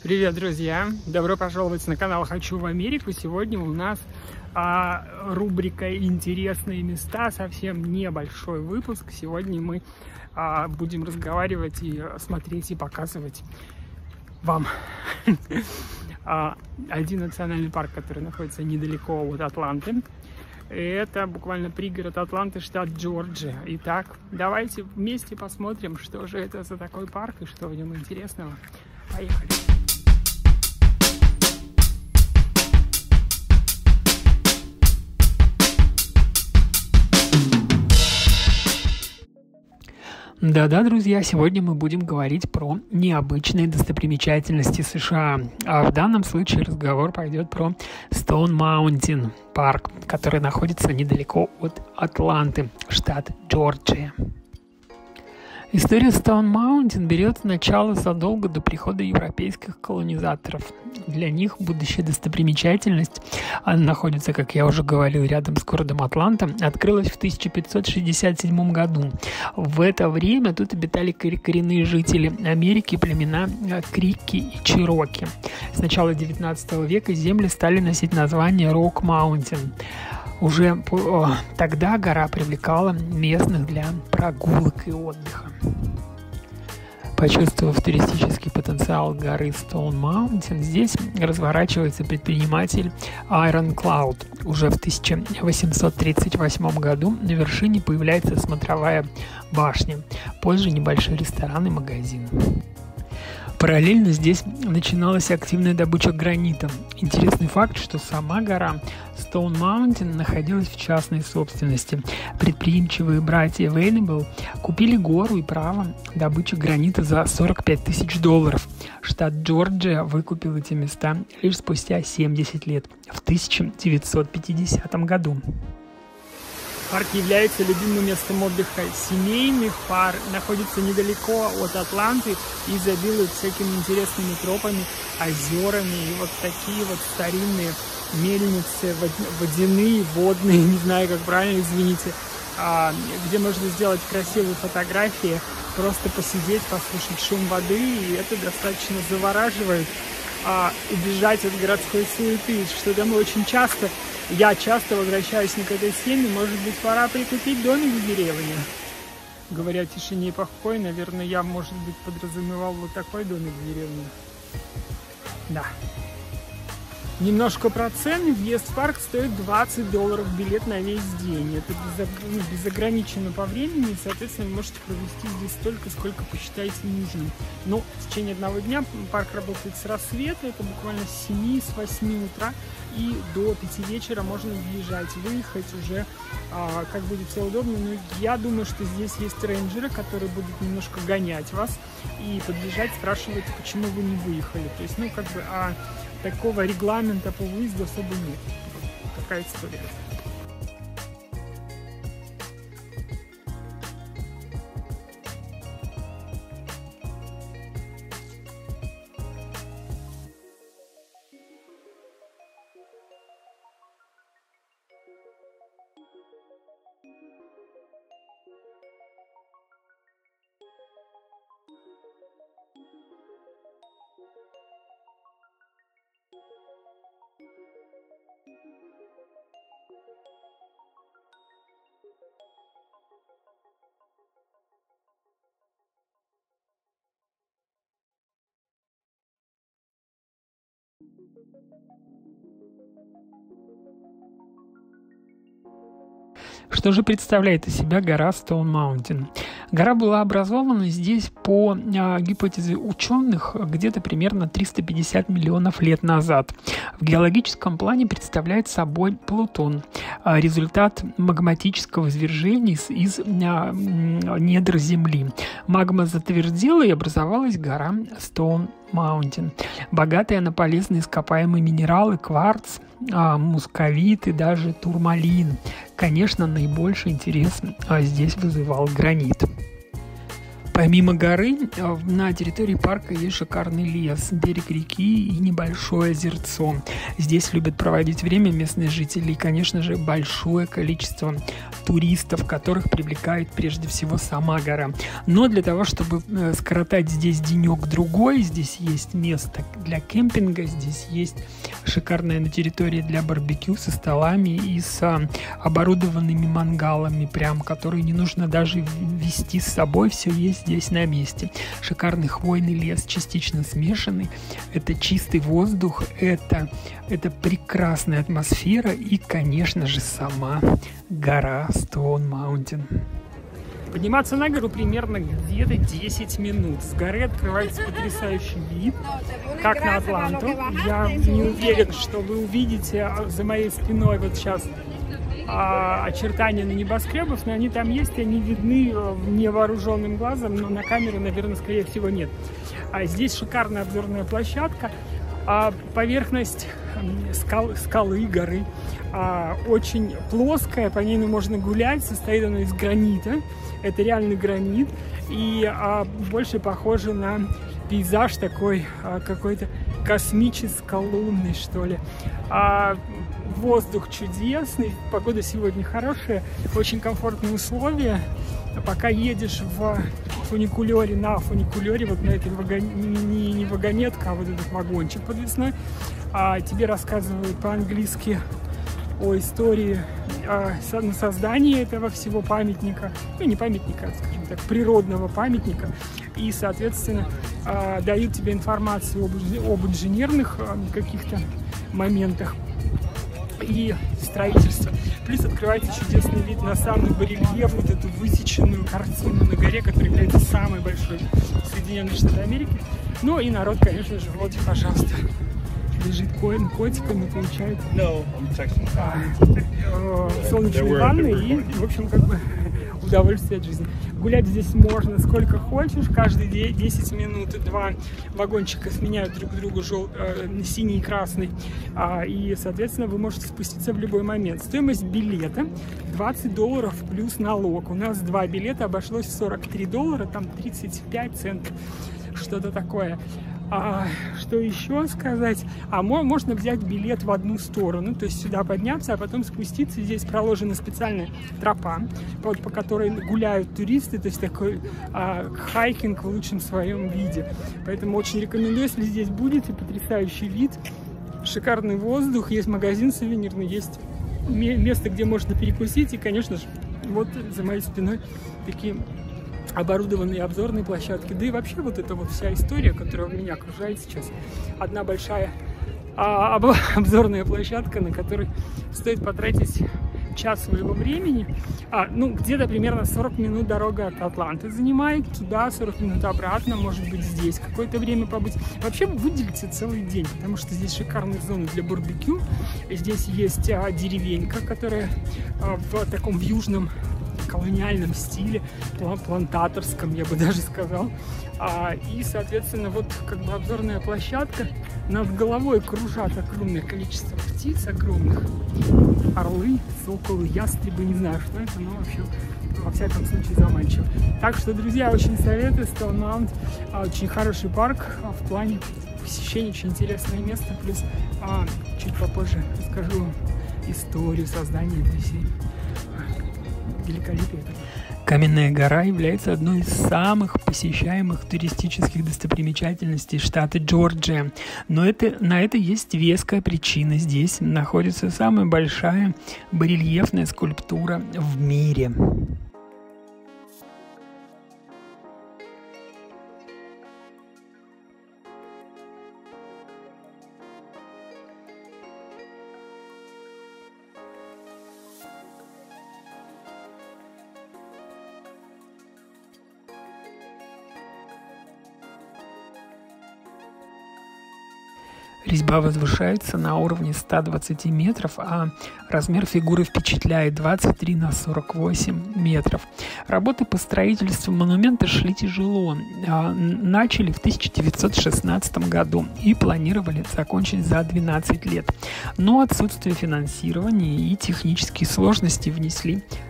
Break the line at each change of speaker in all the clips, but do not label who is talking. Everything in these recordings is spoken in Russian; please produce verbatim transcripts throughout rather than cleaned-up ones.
Привет, друзья! Добро пожаловать на канал «Хочу в Америку». Сегодня у нас а, рубрика «Интересные места», совсем небольшой выпуск. Сегодня мы а, будем разговаривать и смотреть и показывать вам один национальный парк, который находится недалеко от Атланты. Это буквально пригород Атланты, штат Джорджия. Итак, давайте вместе посмотрим, что же это за такой парк и что в нем интересного. Поехали! Да-да, друзья, сегодня мы будем говорить про необычные достопримечательности США. А в данном случае разговор пойдет про Stone Mountain парк, который находится недалеко от Атланты, штат Джорджия. История Stone Mountain берет начало задолго до прихода европейских колонизаторов. Для них будущая достопримечательность, она находится, как я уже говорил, рядом с городом Атланта, открылась в тысяча пятьсот шестьдесят седьмом году. В это время тут обитали коренные жители Америки, племена Крики и Чероки. С начала девятнадцатого века земли стали носить название Rock Mountain. Уже тогда гора привлекала местных для прогулок и отдыха. Почувствовав туристический потенциал горы Stone Mountain, здесь разворачивается предприниматель Iron Cloud. Уже в тысяча восемьсот тридцать восьмом году на вершине появляется смотровая башня, позже небольшой ресторан и магазин. Параллельно здесь начиналась активная добыча гранита. Интересный факт, что сама гора Stone Mountain находилась в частной собственности. Предприимчивые братья Venable купили гору и право добычи гранита за сорок пять тысяч долларов. Штат Джорджия выкупил эти места лишь спустя семьдесят лет, в тысяча девятьсот пятидесятом году. Парк является любимым местом отдыха семейных пар, находится недалеко от Атланты и изобилует всякими интересными тропами, озерами и вот такие вот старинные мельницы, водяные, водные, не знаю, как правильно, извините, где можно сделать красивые фотографии, просто посидеть, послушать шум воды, и это достаточно завораживает. А, убежать от городской суеты, что мы очень часто, я часто возвращаюсь не к этой теме, может быть, пора прикупить домик в деревне. Говоря о тишине и покое, наверное, я, может быть, подразумевал вот такой домик в деревне. Да. Немножко про цены. Въезд в парк стоит двадцать долларов, билет на весь день. Это без, безограничено по времени, и, соответственно, вы можете провести здесь столько, сколько посчитаете нужным. Но в течение одного дня парк работает с рассвета, это буквально с семи, с восьми утра, и до пяти вечера можно въезжать, выехать уже, а, как будет все удобно. Но я думаю, что здесь есть рейнджеры, которые будут немножко гонять вас и подъезжать, спрашивать, почему вы не выехали. То есть, ну, как бы... А, такого регламента по выезду особо нет. Вот такая история. Что же представляет из себя гора Stone Mountain? Гора была образована здесь по а, гипотезе ученых где-то примерно триста пятьдесят миллионов лет назад. В геологическом плане представляет собой Плутон, а, результат магматического извержения из, из а, недр Земли. Магма затвердела и образовалась гора Stone Mountain, богатая на полезные ископаемые минералы, кварц, а, мусковит и даже турмалин. Конечно, наибольший интерес а, здесь вызывал гранит. Помимо горы, на территории парка есть шикарный лес, берег реки и небольшое озерцо. Здесь любят проводить время местные жители и, конечно же, большое количество туристов, которых привлекает прежде всего сама гора. Но для того, чтобы скоротать здесь денек-другой, здесь есть место для кемпинга, здесь есть шикарная на территории для барбекю со столами и с оборудованными мангалами, прям, которые не нужно даже вести с собой, все есть здесь на месте. Шикарный хвойный лес, частично смешанный, это чистый воздух, это, это прекрасная атмосфера и, конечно же, сама гора Stone Mountain. Подниматься на гору примерно где-то десять минут. С горы открывается потрясающий вид, как на Атланту. Я не уверен, что вы увидите за моей спиной вот сейчас а, очертания на небоскребов, но они там есть, и они видны невооруженным глазом, но на камеру, наверное, скорее всего, нет. А здесь шикарная обзорная площадка. А поверхность скал, скалы, горы а, очень плоская, по ней можно гулять, состоит она из гранита, это реальный гранит, и а, больше похоже на пейзаж такой а, какой-то космическо-лунный, что ли. А, воздух чудесный, погода сегодня хорошая, очень комфортные условия. Пока едешь в фуникулере, на фуникулере, вот на этой вагон... не, не вагонетка, а вот этот вагончик подвесной, а тебе рассказывают по-английски о истории, о создании этого всего памятника, ну не памятника, скажем так, природного памятника, и, соответственно, дают тебе информацию об, об инженерных каких-то моментах и строительства. Плюс открывается чудесный вид на самый барельеф, вот эту высеченную картину на горе, которая является самой большой в Соединенных Штатах Америки. Ну и народ, конечно же, вот, пожалуйста, лежит котиком и получает no, а, э, солнечные ванны и, в общем, как бы удовольствие от жизни. Гулять здесь можно сколько хочешь, каждые десять минут два вагончика сменяют друг другу жел... э, синий и красный, а, и, соответственно, вы можете спуститься в любой момент. Стоимость билета двадцать долларов плюс налог. У нас два билета обошлось в сорок три доллара, там тридцать пять центов, что-то такое. А, что еще сказать? А можно взять билет в одну сторону, то есть сюда подняться, а потом спуститься. Здесь проложена специальная тропа, по, по которой гуляют туристы, то есть такой а, хайкинг в лучшем своем виде. Поэтому очень рекомендую, если здесь будете, потрясающий вид, шикарный воздух, есть магазин сувенирный, есть место, где можно перекусить, и, конечно же, вот за моей спиной такие оборудованные обзорные площадки, да и вообще вот эта вот вся история, которая меня окружает сейчас, одна большая а, об, обзорная площадка, на которой стоит потратить час своего времени, а, ну, где-то примерно сорок минут дорога от Атланты занимает, туда сорок минут обратно, может быть, здесь какое-то время побыть. Вообще выделите целый день, потому что здесь шикарные зоны для барбекю, здесь есть а, деревенька, которая а, в таком в южном колониальном стиле, плантаторском, я бы даже сказал. А, и, соответственно, вот как бы обзорная площадка. Над головой кружат огромное количество птиц, огромных. Орлы, соколы, ястребы, не знаю, что это, но вообще, во всяком случае, заманчиво. Так что, друзья, очень советую. Stone Mountain, а, очень хороший парк а, в плане посещения, очень интересное место. Плюс а, чуть попозже расскажу вам историю создания этой всей великолепия. Каменная гора является одной из самых посещаемых туристических достопримечательностей штата Джорджия. Но это, на это есть веская причина. Здесь находится самая большая барельефная скульптура в мире. Резьба возвышается на уровне ста двадцати метров, а размер фигуры впечатляет двадцать три на сорок восемь метров. Работы по строительству монумента шли тяжело. Начали в тысяча девятьсот шестнадцатом году и планировали закончить за двенадцать лет. Но отсутствие финансирования и технические сложности внесли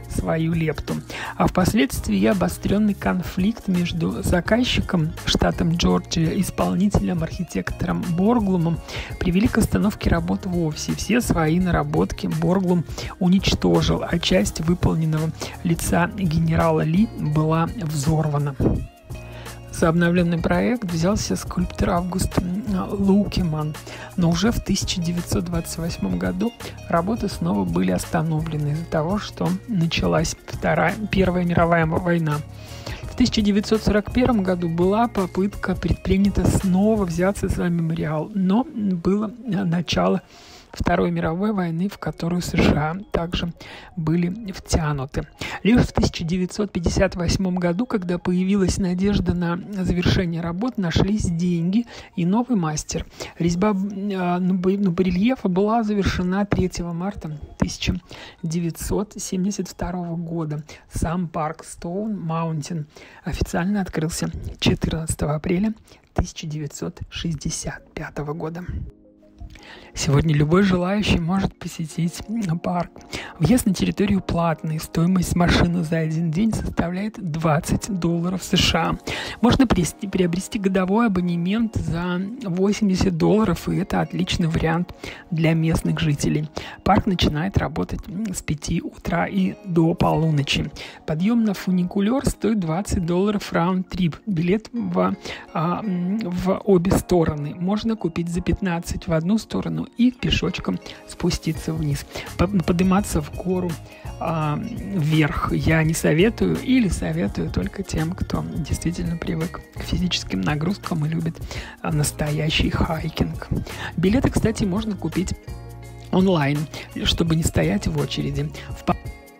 свою лепту. А впоследствии обостренный конфликт между заказчиком, штатом Джорджия, исполнителем, архитектором Борглумом привели к остановке работ вовсе. Все свои наработки Борглум уничтожил, а часть выполненного лица генерала Ли была взорвана. За обновленный проект взялся скульптор Август Лукеман, но уже в тысяча девятьсот двадцать восьмом году работы снова были остановлены из-за того, что началась Вторая, Первая мировая война. В тысяча девятьсот сорок первом году была попытка предпринята снова взяться за мемориал, но было начало Второй мировой войны, в которую США также были втянуты. Лишь в тысяча девятьсот пятьдесят восьмом году, когда появилась надежда на завершение работ, нашлись деньги и новый мастер. Резьба на барельефа была завершена третьего марта тысяча девятьсот семьдесят второго года. Сам парк Стоун Маунтин официально открылся четырнадцатого апреля тысяча девятьсот шестьдесят пятого года. Сегодня любой желающий может посетить парк. Въезд на территорию платный. Стоимость машины за один день составляет двадцать долларов США. Можно приобрести годовой абонемент за восемьдесят долларов, и это отличный вариант для местных жителей. Парк начинает работать с пяти утра и до полуночи. Подъем на фуникулер стоит двадцать долларов раунд-трип. Билет в, а, в обе стороны. Можно купить за пятнадцать в одну сторону и пешочком спуститься вниз. Подниматься в гору а, вверх я не советую, или советую только тем, кто действительно привык к физическим нагрузкам и любит а, настоящий хайкинг. Билеты, кстати, можно купить онлайн, чтобы не стоять в очереди. В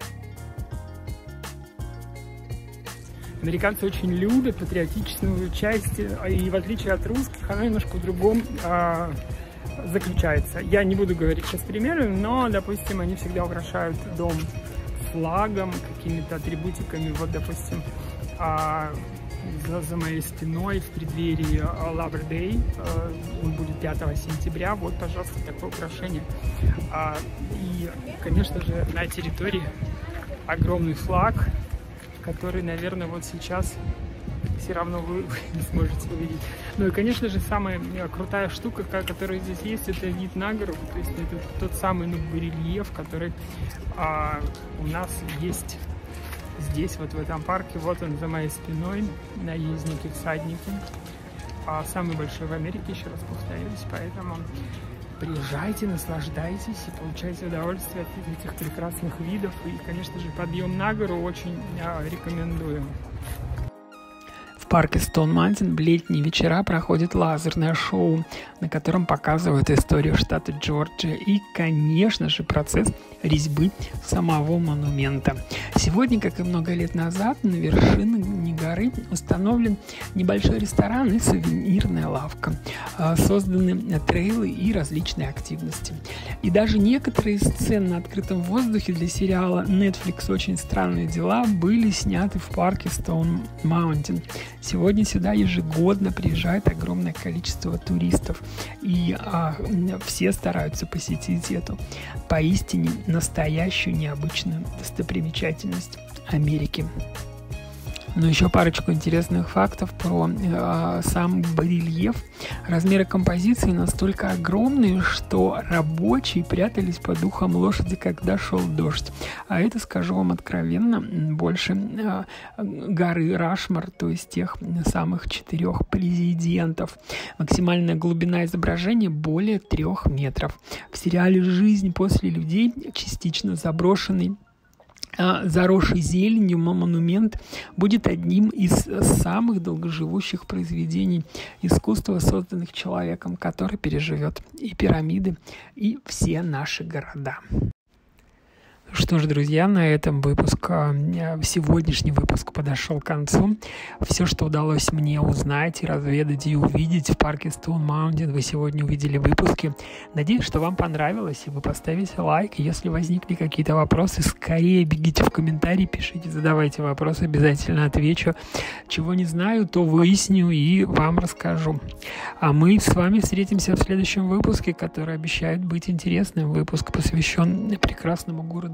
Американцы очень любят патриотичную часть, и в отличие от русских, она немножко в другом а, заключается. Я не буду говорить сейчас примеры, но, допустим, они всегда украшают дом флагом, какими-то атрибутиками. Вот, допустим, а, за, за моей спиной в преддверии Labor Day, а, он будет пятого сентября, вот, пожалуйста, такое украшение. А, и, конечно же, на территории огромный флаг, который, наверное, вот сейчас все равно вы не сможете увидеть. Ну и, конечно же, самая крутая штука, которая здесь есть, это вид на гору. То есть это тот самый, ну, барельеф, который а, у нас есть здесь, вот в этом парке. Вот он за моей спиной, наездники, всадники. А, самый большой в Америке, еще раз повторюсь, поэтому приезжайте, наслаждайтесь и получайте удовольствие от этих прекрасных видов. И, конечно же, подъем на гору очень а, рекомендую. В парке Стоун Маунтин в летние вечера проходит лазерное шоу, на котором показывают историю штата Джорджия и, конечно же, процесс резьбы самого монумента. Сегодня, как и много лет назад, на вершине горы установлен небольшой ресторан и сувенирная лавка. Созданы трейлы и различные активности. И даже некоторые сцены на открытом воздухе для сериала Netflix «Очень странные дела» были сняты в парке Стоун Маунтин. Сегодня сюда ежегодно приезжает огромное количество туристов, и а, все стараются посетить эту поистине настоящую необычную достопримечательность Америки. Но еще парочку интересных фактов про э, сам барельеф. Размеры композиции настолько огромные, что рабочие прятались под ухом лошади, когда шел дождь. А это, скажу вам откровенно, больше э, горы Рашмор, то есть тех самых четырех президентов. Максимальная глубина изображения более трех метров. В сериале «Жизнь после людей» частично заброшенный, заросший зеленью монумент будет одним из самых долгоживущих произведений искусства, созданных человеком, который переживет и пирамиды, и все наши города. Что ж, друзья, на этом выпуск, сегодняшний выпуск подошел к концу. Все, что удалось мне узнать и разведать и увидеть в парке Стоун Маунтин, вы сегодня увидели в выпуске. Надеюсь, что вам понравилось, и вы поставите лайк. Если возникли какие-то вопросы, скорее бегите в комментарии, пишите, задавайте вопросы, обязательно отвечу. Чего не знаю, то выясню и вам расскажу. А мы с вами встретимся в следующем выпуске, который обещает быть интересным. Выпуск посвящен прекрасному городу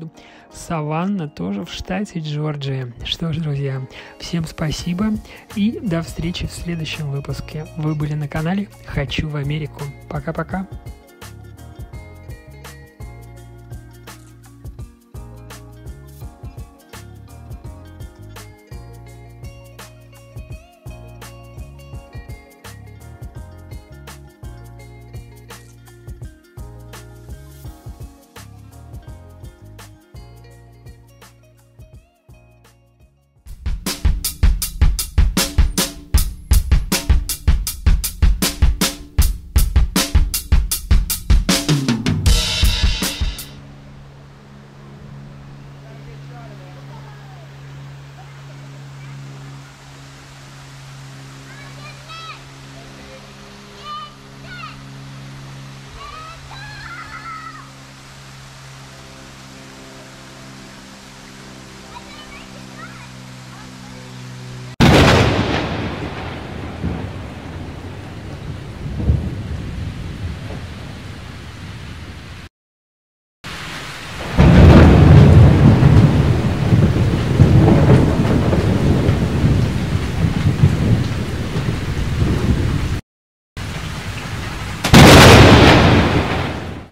городу Саванна, тоже в штате Джорджия. Что ж, друзья, всем спасибо и до встречи в следующем выпуске. Вы были на канале «Хочу в Америку». Пока-пока.